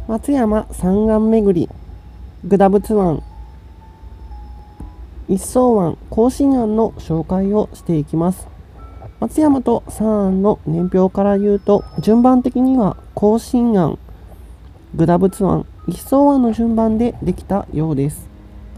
松山三岸巡り、グダブツ湾、一層湾、甲信庵の紹介をしていきます。松山と三庵の年表から言うと、順番的には甲信庵、グダブツ湾、一層湾の順番でできたようです。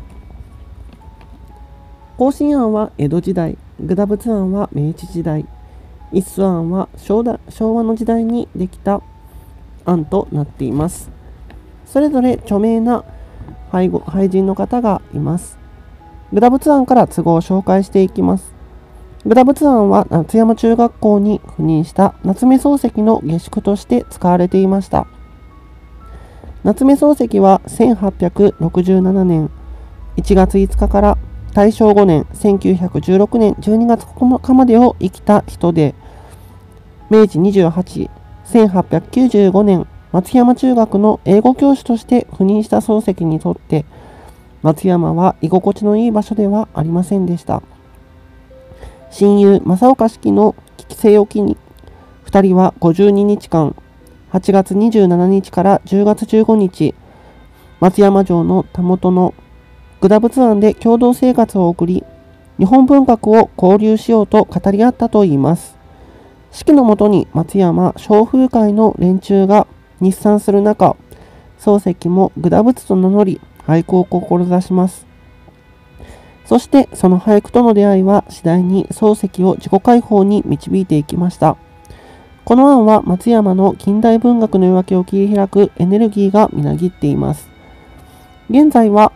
甲信庵は江戸時代、グダブツ湾は明治時代、一層庵は昭和の時代にできた案となっています。それぞれ著名な俳人の方がいます。グダブツ庵から都合を紹介していきます。グダブツ庵は夏山中学校に赴任した夏目漱石の下宿として使われていました。夏目漱石は1867年1月5日から大正5年1916年12月9日までを生きた人で、明治28、1895年松山中学の英語教師として赴任した漱石にとって、松山は居心地のいい場所ではありませんでした。親友正岡子規の帰省を機に、2人は52日間、8月27日から10月15日、松山城のたもとのグダブツ湾で共同生活を送り、日本文学を交流しようと語り合ったといいます。子規のもとに松山商風会の連中が日産する中、漱石もグダブツと名乗り俳句を志します。そしてその俳句との出会いは次第に漱石を自己解放に導いていきました。この案は松山の近代文学の夜明けを切り開くエネルギーがみなぎっています。現在は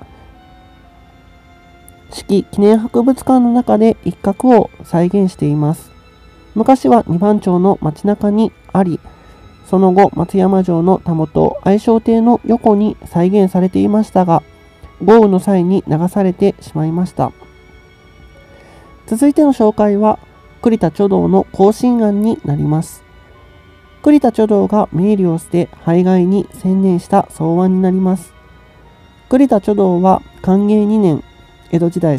子規記念博物館の中で一角を再現しています。昔は二番町の街中にあり、その後松山城のたもと愛称亭の横に再現されていましたが、豪雨の際に流されてしまいました。続いての紹介は栗田書道の甲信庵になります。栗田書道が名利を捨て俳諧に専念した草案になります。栗田書道は寛永2年、江戸時代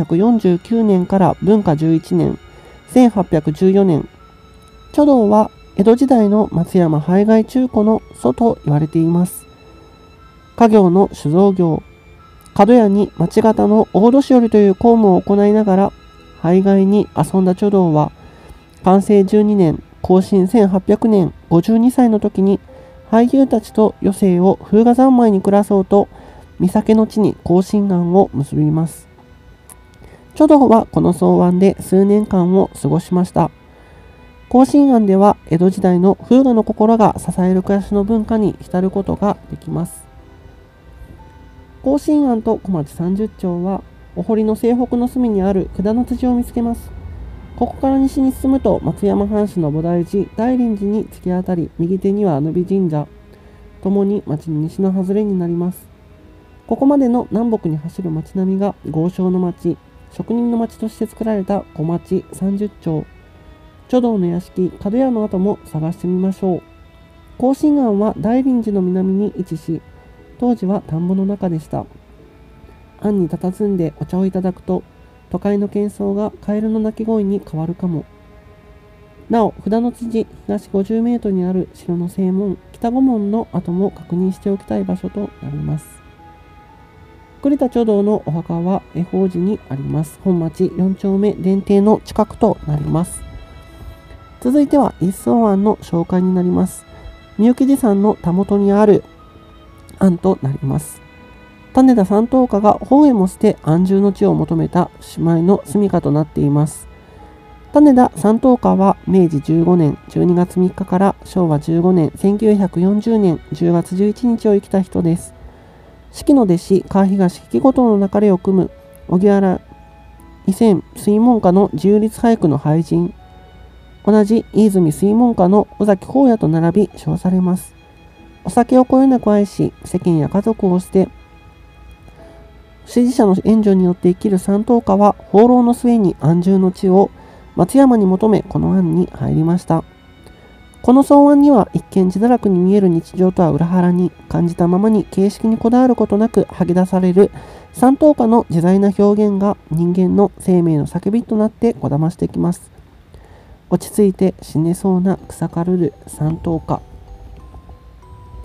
1749年から文化11年、1814年。書道は江戸時代の松山俳諧中古の祖と言われています。家業の酒造業、角屋に町方の大年寄りという公務を行いながら俳諧に遊んだ書道は、寛政12年、庚申1800年、52歳の時に俳優たちと余生を風雅三昧に暮らそうと、御酒の地に甲信庵を結びます。書道はこの草案で数年間を過ごしました。甲信庵では江戸時代の風雅の心が支える暮らしの文化に浸ることができます。甲信庵と小町30町はお堀の西北の隅にある札の辻を見つけます。ここから西に進むと松山藩主の菩提寺大林寺に突き当たり、右手には野比神社、ともに町の西の外れになります。ここまでの南北に走る町並みが豪商の町、職人の町として作られた小町30町。書道の屋敷、角屋の跡も探してみましょう。甲信庵は大林寺の南に位置し、当時は田んぼの中でした。庵に佇んでお茶をいただくと、都会の喧騒がカエルの鳴き声に変わるかも。なお、札の辻東50メートルにある城の正門、北御門の跡も確認しておきたい場所となります。栗田書道のお墓は恵方寺にあります。本町4丁目伝亭の近くとなります。続いては一層庵の紹介になります。みゆき寺山のたもとにある庵となります。種田三等家が法へも捨て安住の地を求めた姉妹の住処となっています。種田三等家は明治15年12月3日から昭和15年1940年10月11日を生きた人です。子規の弟子川東引事の流れを組む荻原伊泉水門家の自由律俳句の俳人、同じ飯泉水門家の尾崎宝也と並び称されます。お酒をこよなく愛し、世間や家族を捨て、支持者の援助によって生きる三等家は放浪の末に安住の地を松山に求め、この庵に入りました。この草案には一見自堕落に見える日常とは裏腹に、感じたままに形式にこだわることなく吐き出される三等家の自在な表現が人間の生命の叫びとなってこだましてきます。落ち着いて死ねそうな草刈る三等家。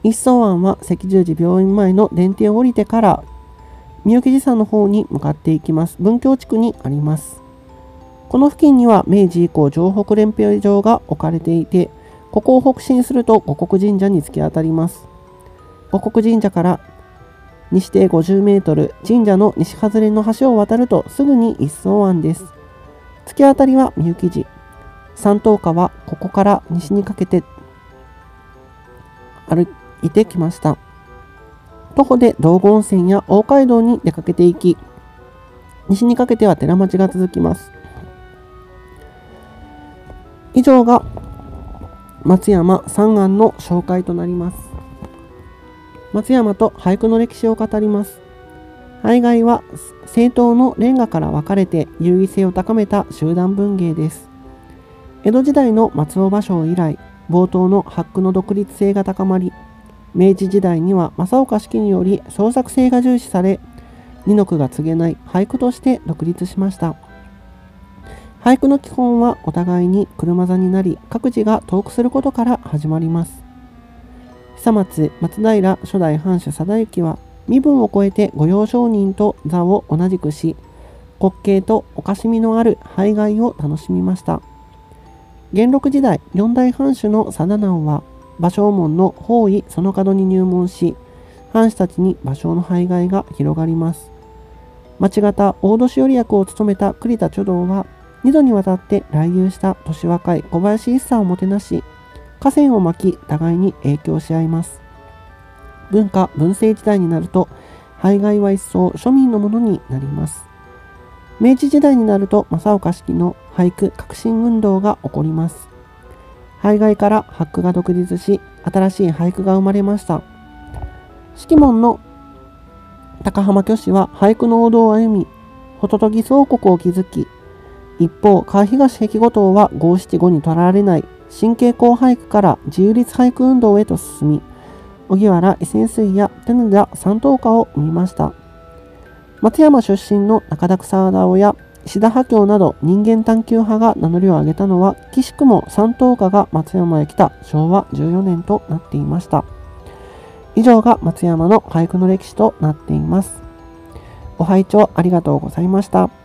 一層庵は赤十字病院前の電停を降りてからみゆき寺山の方に向かっていきます。文京地区にあります。この付近には明治以降城北練兵場が置かれていて、ここを北進すると護国神社に突き当たります。護国神社から西堤50メートル、神社の西外れの橋を渡るとすぐに一層庵です。突き当たりはみゆき寺。山東家はここから西にかけて歩いてきました。徒歩で道後温泉や大街道に出かけていき、西にかけては寺町が続きます。以上が松山三庵の紹介となります。松山と俳句の歴史を語ります。俳諧は正統の連歌から分かれて優位性を高めた集団文芸です。江戸時代の松尾芭蕉以来、冒頭の俳句の独立性が高まり、明治時代には正岡子規により創作性が重視され、二の句が告げない俳句として独立しました。俳句の基本はお互いに車座になり、各自がトークすることから始まります。久松松平初代藩主貞行は身分を超えて御用商人と座を同じくし、滑稽とおかしみのある俳諧を楽しみました。元禄時代、四代藩主の貞直は芭蕉門の方位その角に入門し、藩士たちに芭蕉の俳諧が広がります。町方大年寄役を務めた栗田著道は、2度にわたって来遊した年若い小林一茶をもてなし、河川を巻き互いに影響し合います。文化・文政時代になると、俳諧は一層庶民のものになります。明治時代になると正岡子規の俳句革新運動が起こります。俳諧から俳句が独立し、新しい俳句が生まれました。式門の高浜虚子は俳句の王道を歩み、ホトトギス王国を築き、一方、川東碧梧桐は五七五にとらわれない新傾向俳句から自由律俳句運動へと進み、荻原伊泉水や手野田山東家を生みました。松山出身の中田草直や石田波郷など人間探求派が名乗りを上げたのは、奇しくも山東家が松山へ来た昭和14年となっていました。以上が松山の俳句の歴史となっています。ご拝聴ありがとうございました。